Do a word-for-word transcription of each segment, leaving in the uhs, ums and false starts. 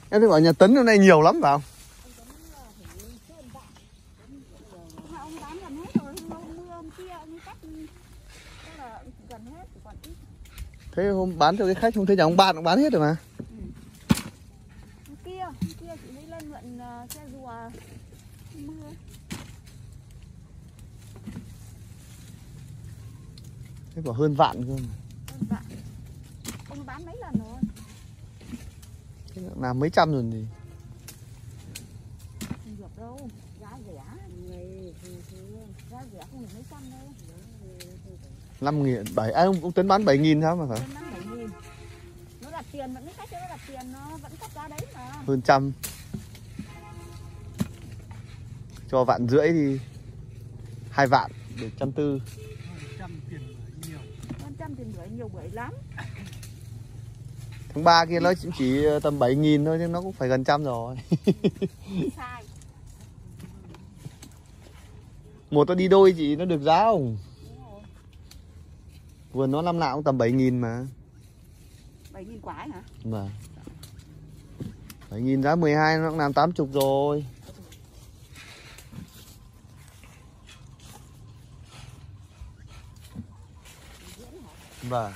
Em thấy bảo nhà Tấn hôm nay nhiều lắm phải không? Thế hôm bán cho cái khách không thấy nhà ông bạn cũng bán hết rồi mà. Ừ. Kia, kia chị đi lên mượn uh, xe rùa mưa. Thế bảo hơn vạn cơ. Hơn vạn. Ông bán mấy lần rồi? Thế làm mấy trăm rồi gì? Không được đâu, giá rẻ. Giá rẻ không được mấy trăm đâu. năm nghìn, bảy, à, ông, ông Tấn bán bảy nghìn sao mà phải? Tấn bán bảy nghìn. Nó đặt tiền vẫn khách cho nó đặt tiền nó vẫn cắt giá đấy mà. Hơn trăm. Cho vạn rưỡi thì hai vạn để trăm tư. Trăm tiền bưởi nhiều. Trăm tiền bưởi nhiều bưởi lắm. Tháng ba kia nó chỉ tầm bảy nghìn thôi nhưng nó cũng phải gần trăm rồi. Sai. Một nó đi đôi chị nó được giá không? Vườn nó năm nào cũng tầm bảy nghìn mà. bảy nghìn quả ấy hả? Vâng. bảy nghìn giá mười hai nó cũng làm tám mươi rồi. Vâng.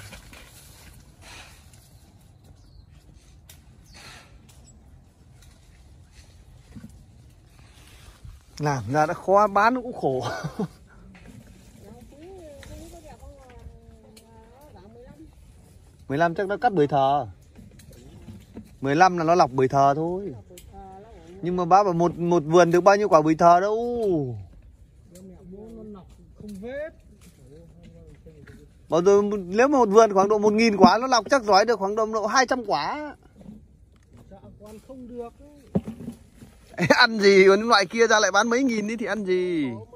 Làm ra đã khó, bán nó cũng khổ. mười lăm chắc nó cắt bưởi thờ. mười lăm là nó lọc bưởi thờ thôi. Nhưng mà bác bảo một một vườn được bao nhiêu quả bưởi thờ đâu. Bảo rồi nếu mà một vườn khoảng độ một nghìn quả nó lọc chắc giỏi được khoảng độ, độ hai trăm quả. Không được. Ăn gì còn loại kia ra lại bán mấy nghìn đi thì ăn gì.